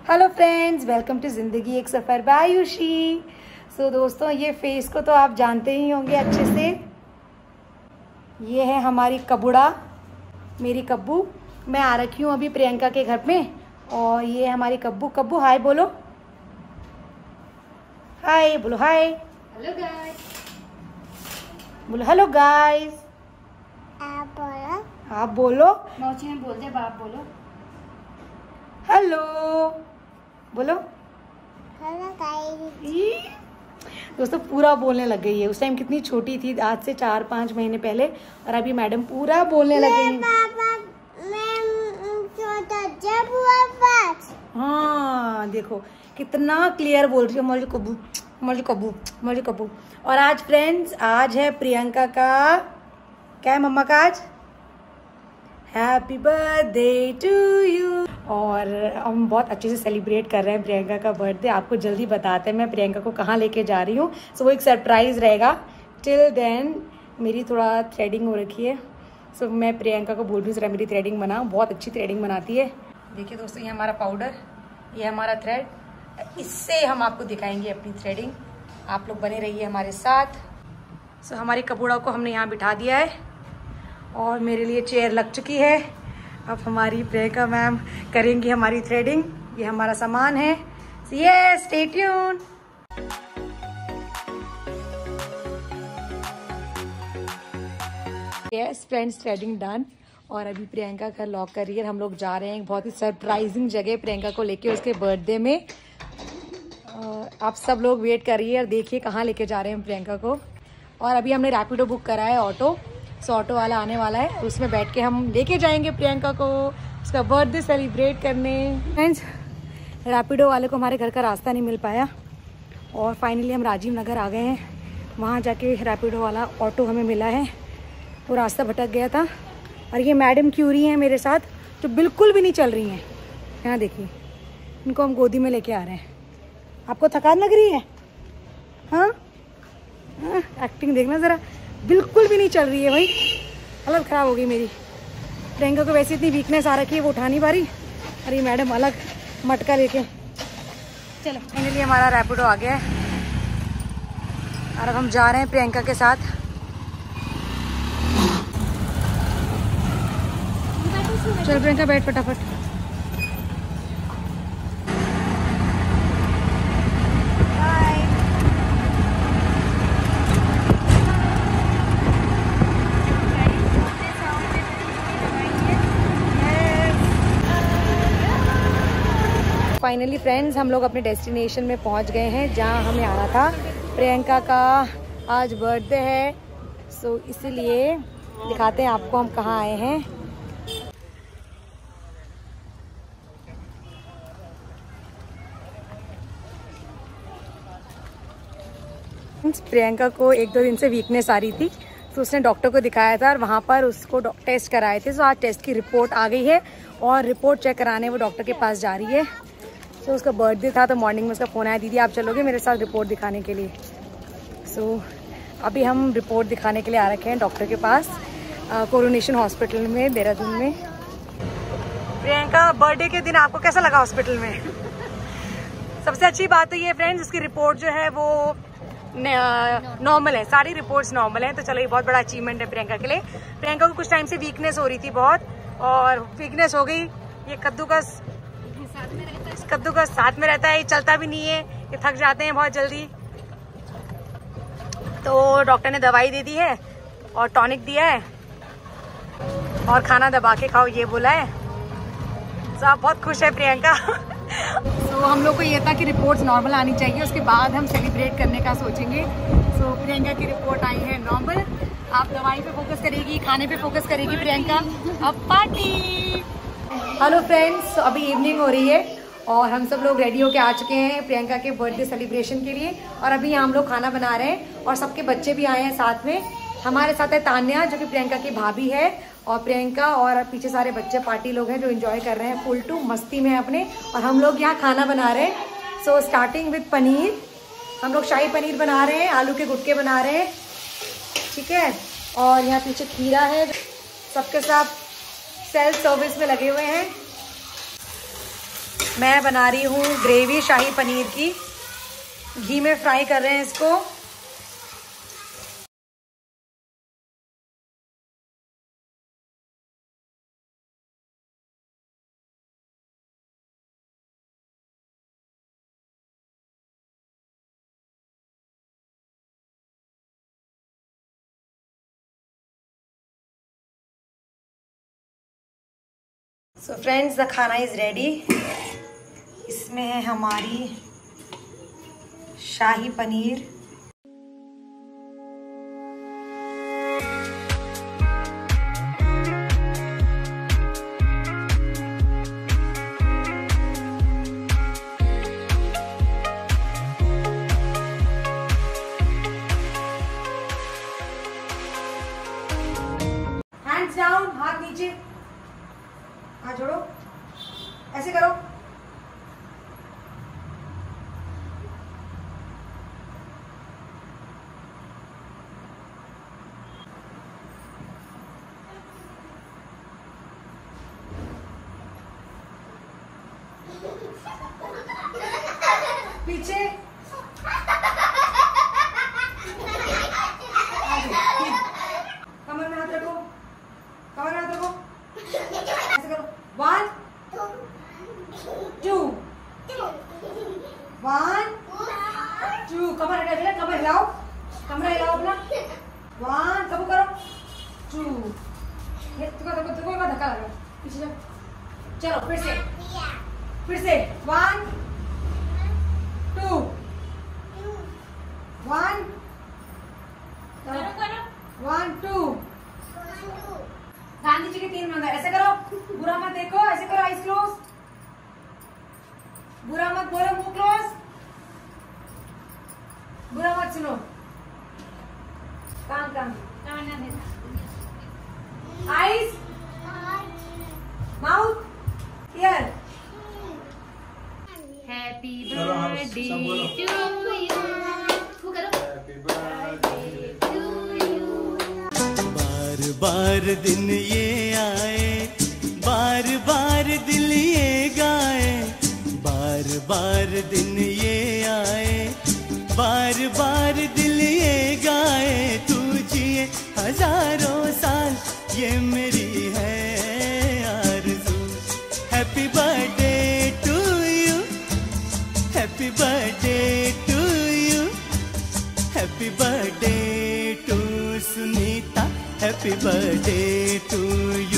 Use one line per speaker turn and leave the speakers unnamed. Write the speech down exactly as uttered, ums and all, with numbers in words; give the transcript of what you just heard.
Hello friends, welcome to जिंदगी एक सफ़र bye Ayushi. सो दोस्तों, ये फेस को तो आप जानते ही होंगे अच्छे से। ये है हमारी कबूड़ा, मेरी कब्बू। मैं आ रखी हूँ अभी प्रियंका के घर में, और ये है हमारी कब्बू। कब्बू हाय बोलो, हाय बोलो, हाय
हेलो गाइस
बोलो, हेलो गाइस।
आप बोलो,
आप बोलो,
मौसी में बोल दे, बाप बोलो,
हेलो बोलो।
Hello guys.
ई, दोस्तों पूरा बोलने लग गई है। उस टाइम कितनी छोटी थी, आज से चार पाँच महीने पहले, और अभी मैडम पूरा बोलने लग गई।
पापा मैं छोटा जब हुआ पाँच।
हाँ देखो कितना क्लियर बोल रही है, मौली कब्बू, मौली कब्बू, मौली कब्बू। और आज फ्रेंड्स, आज है प्रियंका का, क्या है मम्मा का आज? Happy birthday to you. और हम बहुत अच्छे से सेलिब्रेट कर रहे हैं प्रियंका का बर्थडे। आपको जल्दी बताते हैं मैं प्रियंका को कहाँ लेके जा रही हूँ। सो वो एक सरप्राइज रहेगा। टिल देन मेरी थोड़ा थ्रेडिंग हो रखी है। सो मैं प्रियंका को बोल रही हूँ जरा मेरी थ्रेडिंग बनाओ, बहुत अच्छी थ्रेडिंग बनाती है। देखिए दोस्तों, ये हमारा पाउडर, ये हमारा थ्रेड, इससे हम आपको दिखाएंगे अपनी थ्रेडिंग। आप लोग बने रहिए हमारे साथ। सो हमारी कपूड़ा को हमने यहाँ बिठा दिया है और मेरे लिए चेयर लग चुकी है। अब हमारी प्रियंका मैम करेंगी हमारी थ्रेडिंग। ये हमारा सामान है। Yes, stay tune. Yes friends, threading done. और अभी प्रियंका घर लॉक कर रही है। हम लोग जा रहे हैं एक बहुत ही सरप्राइजिंग जगह प्रियंका को लेके, उसके बर्थडे में। आप सब लोग वेट करिए और देखिए कहाँ लेके जा रहे हैं प्रियंका को। और अभी हमने रैपिडो बुक करा है, ऑटो। सो ऑटो वाला आने वाला है, उसमें बैठ के हम लेके जाएंगे प्रियंका को उसका बर्थडे सेलिब्रेट करने। फ्रेंड्स, रैपिडो वाले को हमारे घर का रास्ता नहीं मिल पाया और फाइनली हम राजीव नगर आ गए हैं। वहाँ जाके रैपिडो वाला ऑटो हमें मिला है। वो रास्ता भटक गया था। और ये मैडम क्यूरी हैं मेरे साथ, जो बिल्कुल भी नहीं चल रही हैं। यहाँ देखिए, इनको हम गोदी में लेके आ रहे हैं। आपको थकान लग रही है? हाँ हाँ, एक्टिंग देखना ज़रा, बिल्कुल भी नहीं चल रही है भाई। हालत ख़राब हो गई मेरी। प्रियंका को वैसे इतनी वीकनेस आ रखी है, वो उठा नहीं पा रही। और ये मैडम अलग मटका लेके। चलो फाइनली हमारा रैपिडो आ गया है और अब हम जा रहे हैं प्रियंका के साथ। चल प्रियंका, बैठ फटाफट। फाइनली फ्रेंड्स, हम लोग अपने डेस्टिनेशन में पहुंच गए हैं जहां हमें आना था। प्रियंका का आज बर्थडे है, सो इसीलिए दिखाते हैं आपको हम कहाँ आए हैं। प्रियंका को एक दो दिन से वीकनेस आ रही थी, तो उसने डॉक्टर को दिखाया था और वहाँ पर उसको टेस्ट कराए थे। सो आज टेस्ट की रिपोर्ट आ गई है और रिपोर्ट चेक कराने वो डॉक्टर के पास जा रही है। सो उसका बर्थडे था तो मॉर्निंग में उसका फ़ोन आया, दीदी आप चलोगे मेरे साथ रिपोर्ट दिखाने के लिए। सो अभी हम रिपोर्ट दिखाने के लिए आ रखे हैं डॉक्टर के पास, कोरोनेशन हॉस्पिटल में, देहरादून में। प्रियंका, बर्थडे के दिन आपको कैसा लगा हॉस्पिटल में? सबसे अच्छी बात तो ये फ्रेंड्स, उसकी रिपोर्ट जो है वो नॉर्मल है, सारी रिपोर्ट्स नॉर्मल है। तो चलो, ये बहुत बड़ा अचीवमेंट है प्रियंका के लिए। प्रियंका को कुछ टाइम से वीकनेस हो रही थी बहुत, और वीकनेस हो गई। ये कद्दूकस कद्दूकस साथ में रहता है, ये चलता भी नहीं है, ये थक जाते हैं बहुत जल्दी। तो डॉक्टर ने दवाई दे दी है और टॉनिक दिया है और खाना दबा के खाओ ये बोला है। तो आप बहुत खुश है प्रियंका। तो so, हम लोग को ये था कि रिपोर्ट्स नॉर्मल आनी चाहिए, उसके बाद हम सेलिब्रेट करने का सोचेंगे। सो so, प्रियंका की रिपोर्ट आई है नॉर्मल। आप दवाई पे फोकस करेगी, खाने पे फोकस करेगी प्रियंका। अब पार्टी। हेलो फ्रेंड्स, अभी इवनिंग हो रही है और हम सब लोग रेडी होके आ चुके हैं प्रियंका के बर्थडे सेलिब्रेशन के लिए। और अभी यहाँ हम लोग खाना बना रहे हैं और सबके बच्चे भी आए हैं साथ में। हमारे साथ है तान्या, जो कि प्रियंका की भाभी है, और प्रियंका और पीछे सारे बच्चे पार्टी लोग हैं जो एंजॉय कर रहे हैं, फुल टू मस्ती में अपने। और हम लोग यहाँ खाना बना रहे हैं। सो स्टार्टिंग विद पनीर, हम लोग शाही पनीर बना रहे हैं, आलू के गुटके बना रहे हैं, ठीक है। और यहाँ पीछे खीरा है, सबके साथ सेल्फ सर्विस में लगे हुए हैं। मैं बना रही हूँ ग्रेवी शाही पनीर की। घी में फ्राई कर रहे हैं इसको। So friends, the khana is ready. इसमें है हमारी शाही पनीर, हैंड्स डाउन, हाथ नीचे, हाथ जोड़ो, ऐसे करो। पीछे, कमर में हाथ रखो, कमर में हाथ रखो, ऐसे करो। वन टू, वन टू, कमर हिला, कमर हिलाओ, कमर हिलाओ अपना। वन, सबको करो। टू, ये तुमको तुमको तुमको धक्का लगा, पीछे जाओ। चलो फिर से, फिर से। One two, one, one two. Gandhi ji के तीन मंदिर, ऐसे करो। बुरा मत देखो, ऐसे करो, आईज क्लोज। बुरा मत बोलो, मुंह क्लोज। बुरा मत सुनो, कान कान eyes, mouth, ear.
Happy birthday to you. Happy birthday to you.
बार बार दिन ये आए, बार बार दिल ये गाए, बार बार दिन ये आए, बार बार दिल ये गाए। तू जिए हजारों साल, ये मेरी है आरज़ू। Happy birthday to you, happy birthday to you, happy birthday to Sunita, happy birthday to